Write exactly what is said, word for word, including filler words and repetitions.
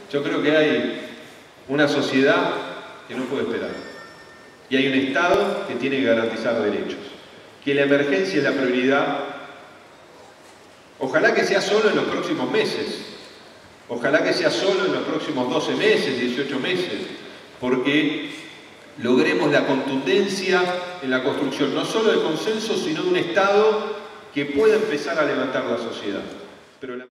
Yo creo que hay una sociedad que no puede esperar. Y hay un Estado que tiene que garantizar derechos. Que la emergencia es la prioridad. Ojalá que sea solo en los próximos meses. Ojalá que sea solo en los próximos doce meses, dieciocho meses. Porque logremos la contundencia en la construcción, no solo de consenso, sino de un Estado que pueda empezar a levantar la sociedad. Pero la